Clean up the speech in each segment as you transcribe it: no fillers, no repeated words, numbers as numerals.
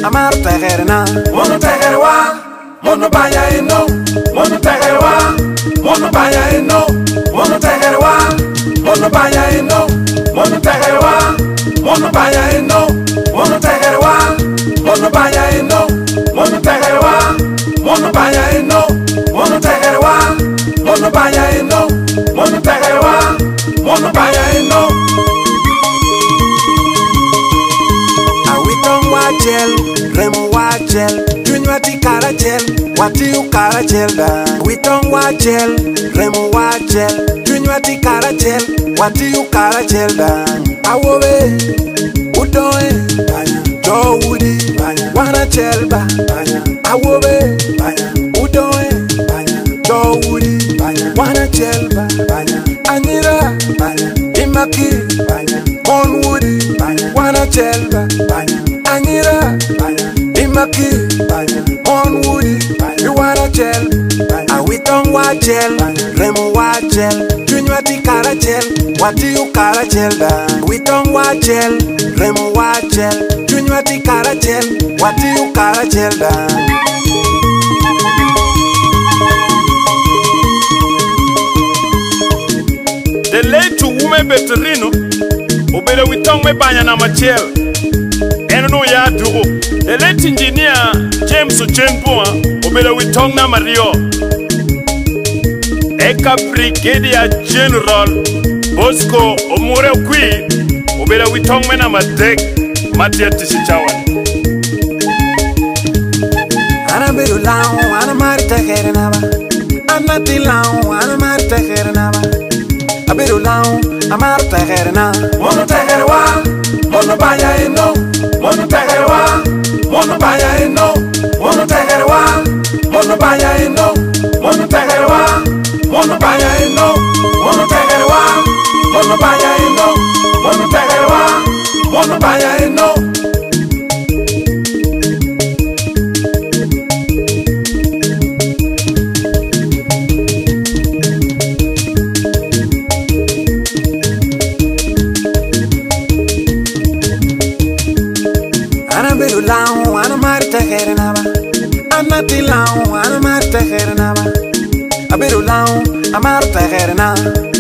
amar tegerna. Mono tegerwa, mono baya eno. Mono tegerwa, mono baya eno. Mono tegerwa, mono baya eno. Mono tegerwa, mono baya eno. Mono tegerwa, mono baya eno. Mono tegerwa, mono baya eno. Mono tegerwa, mono baya eno. Mono tegerwa, mono baya eno. Awitong wachel, remo wachel, tunywati karachel, watiu karachel da. Awitong wachel, remo wachel, tunywati karachel, watiu karachel da. Awobe, udoe, jo wudi, wana chelba, awobe, udoe, jo wudi, wana chelba, anira, imaki, mon wudi, wana chelba, anira, imaki, mon wudi, you wana chelba. Awitong wachel, remo wachel, tunywati karachel, watiu karachel da. Awitong wachel, remo wachel, tunywati karachel, watiu karachel da. The late to woman Beterino, obey witong me banya na machel. Eno ya duro. The late engineer James Ochenpoa, obey witong na Mario. Eka Brigadier General Bosco Omure Kui, obey witong me na madek, Matia Tishichawan. Ana beru lao, ana marita herna ba. Ana tilao, ana marita herna ba. Aberu lao, amarta herna. Mono tegerwa, mono baya eno. Mono tegerwa, mono baya eno. Mono tegerwa, mono baya eno. Mono tegerwa, mono baya eno. Mono tegerwa, mono baya eno. Mono tegerwa, mono baya eno. Ana beru lao, ana marita herna ba. Ana tilao, ana marita herna ba. Aberu lao, amarta herna.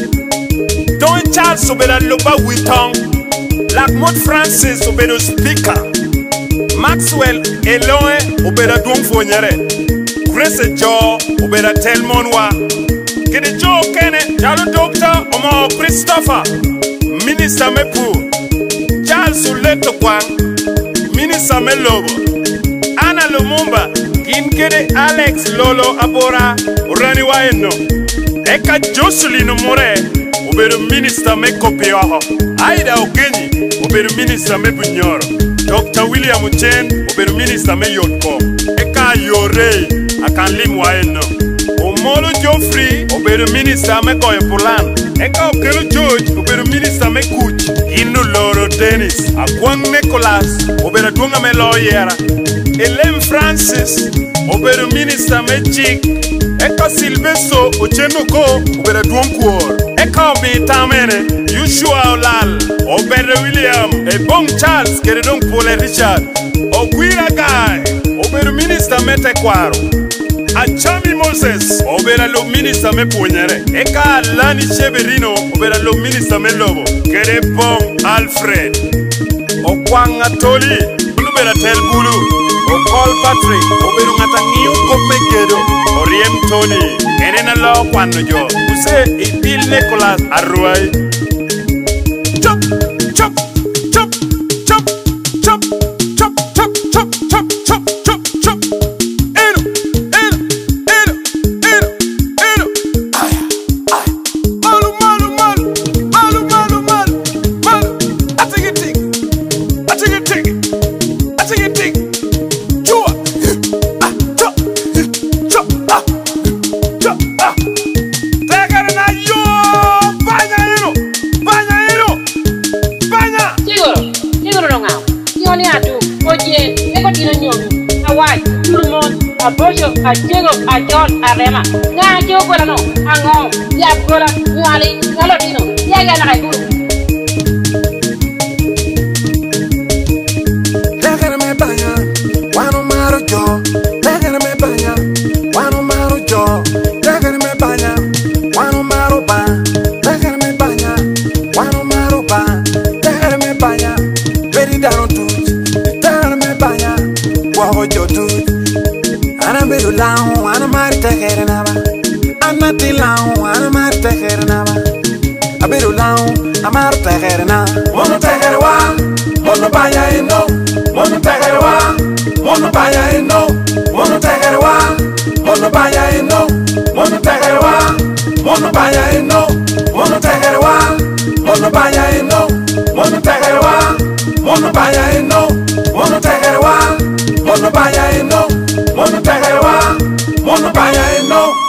Don Charles obeda loba witong. Lakmot Francis obeda speaker. Maxwell Eloe obeda duong fonyere. Grace Jo obeda telmonwa. Kede Jo kene jalo doctor omo Christopher. Minister mepu. Charles Uleto Kwang. Minister melobo. Anna Lumumba. Kinkede Alex Lolo Abora. Urani waeno. Eka Jocelyn More. Oberu minister me kopioho. Aida Ogenyi, oberu minister me bunyoro. Dr. William Uchen, oberu minister me yotko. Eka Yore, akanlim waeno. Omolo Joffrey, oberu minister me koyepulan. Eka Okelo George, oberu minister me kuch. Inu Loro Dennis, Akwang Nicholas, oberu dunga me lawyer. Elem Francis, oberu minister me chick. Eka Silveso, Ochenoko, oberu duongkuor. Eka Bitamene, Yeshua Olal, Obere William, Ebong Charles, Keredong Pole Richard, Okwira Guy, Obere Minister Metekwaro, Achami Moses, Obere Lo Minister Mepunyere, Eka Lani Cheberino, Obere Lo Minister Melobo, Kerebong Alfred, Okwanga Toli, Ulubera Telbulu, Okol Patrick, Oberu Ngatangiu Kopekedo, Oriem Tony, Enena Law Kwano Jo, Use Idil Nicholas Arruai. Chop, chop, chop, chop, chop, chop, chop, chop, chop, chop, chop, chop. Eno, eno, eno, eno, eno. Malu, malu, malu, malu, malu, malu, malu. I take it, take it. I take it, take it. I take it, take it. Chua. Chop, chop, chop, Tegerna yo, banya eno, banya eno, banya. Siguro no ngao. Yoni atu, oje, eko tino nyomi. Awai, turmon, abojo, ajego, ajon, arema. Nga jo kola no, angong, ya kola, nyali, ngalo tino. Ya ga na kai guru. Tegerme banya, jo, tegere me banya, wanu maru jo, tegere me banya, wanu maru ba, tegere me banya, wanu maru ba, tegere me banya, very down to, tegere me banya, waho jo tu, ana beru lao, ana mari tegere na ba, ana ti lao, ana mari tegere na ba, aberu lao, amar tegere na, mono tegere wa, mono banya ino, mono tegere wa, mono banya ino, mono tegere wa, mono banya ino, mono tegere wa, mono banya ino, mono tegere wa, mono banya ino, mono tegere wa, mono banya ino, mono tegere wa, mono banya ino, mono tegere wa, mono banya ino.